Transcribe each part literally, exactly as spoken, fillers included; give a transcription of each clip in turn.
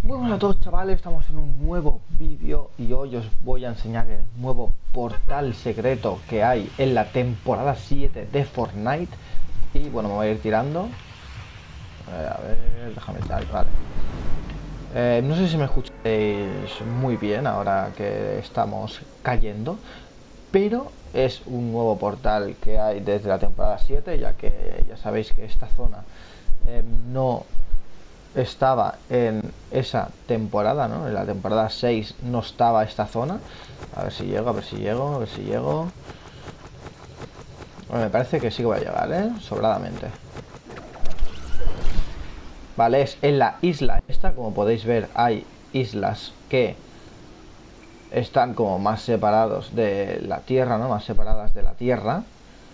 Muy buenas a todos, chavales, estamos en un nuevo vídeo y hoy os voy a enseñar el nuevo portal secreto que hay en la temporada siete de Fortnite. Y bueno, me voy a ir tirando. Eh, a ver, déjame tirar, vale. Eh, no sé si me escucháis muy bien ahora que estamos cayendo, pero es un nuevo portal que hay desde la temporada siete, ya que ya sabéis que esta zona eh, no estaba en esa temporada, ¿no? En la temporada seis no estaba esta zona. A ver si llego, a ver si llego, a ver si llego. Bueno, me parece que sí que voy a llegar, ¿eh? Sobradamente. Vale, es en la isla esta, como podéis ver, hay islas que están como más separados de la tierra, ¿no? Más separadas de la tierra.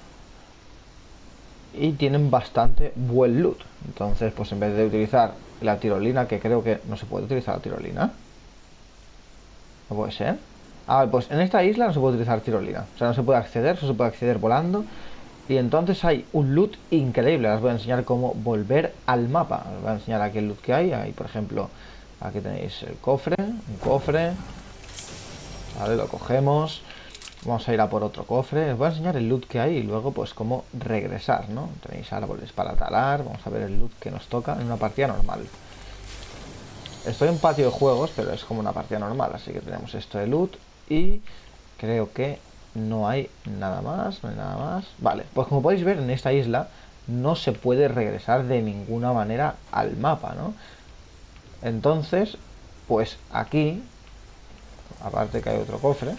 Y tienen bastante buen loot. Entonces, pues en vez de utilizar la tirolina, que creo que no se puede utilizar la tirolina. ¿No puede ser? Ah, pues en esta isla no se puede utilizar tirolina. O sea, no se puede acceder, solo se puede acceder volando. Y entonces hay un loot increíble. Les voy a enseñar cómo volver al mapa. Les voy a enseñar aquí el loot que hay. Ahí, por ejemplo, aquí tenéis el cofre. Un cofre. Vale, lo cogemos. Vamos a ir a por otro cofre. Les voy a enseñar el loot que hay y luego pues cómo regresar, ¿no? Tenéis árboles para talar. Vamos a ver el loot que nos toca en una partida normal. Estoy en patio de juegos, pero es como una partida normal. Así que tenemos esto de loot. Y creo que no hay nada más. No hay nada más. Vale, pues como podéis ver en esta isla no se puede regresar de ninguna manera al mapa, ¿no? Entonces, pues aquí, aparte que hay otro cofre,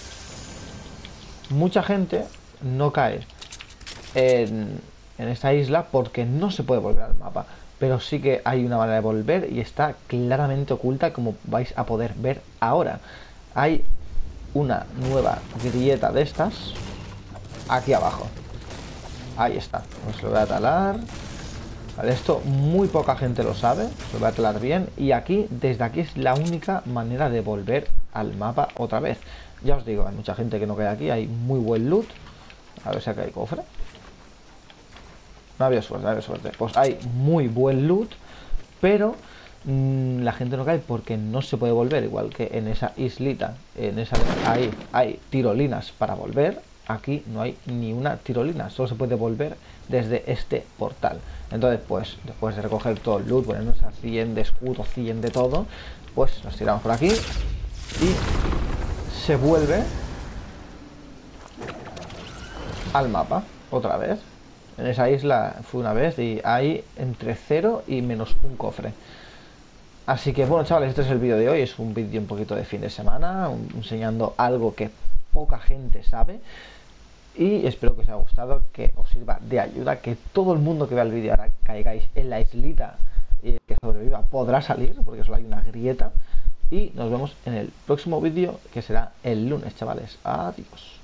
mucha gente no cae en, en esta isla porque no se puede volver al mapa. Pero sí que hay una manera de volver y está claramente oculta, como vais a poder ver ahora. Hay una nueva grieta de estas aquí abajo. Ahí está. Os lo voy a talar. Vale, esto muy poca gente lo sabe. Lo voy a talar bien. Y aquí, desde aquí es la única manera de volver al mapa otra vez. Ya os digo, hay mucha gente que no cae aquí. Hay muy buen loot. A ver si acá hay cofre. No había suerte, no había suerte. Pues hay muy buen loot, pero mmm, la gente no cae porque no se puede volver. Igual que en esa islita, en esa ahí hay tirolinas para volver. Aquí no hay ni una tirolina, solo se puede volver desde este portal. Entonces, pues, después de recoger todo el loot, ponernos a cien de escudo, cien de todo, pues nos tiramos por aquí y se vuelve al mapa otra vez. En esa isla fue una vez y hay entre cero y menos un cofre. Así que bueno, chavales, este es el vídeo de hoy. Es un vídeo un poquito de fin de semana, un, enseñando algo que poca gente sabe. Y espero que os haya gustado, que os sirva de ayuda, que todo el mundo que vea el vídeo ahora caigáis en la islita y que sobreviva podrá salir, porque solo hay una grieta. Y nos vemos en el próximo vídeo, que será el lunes, chavales. Adiós.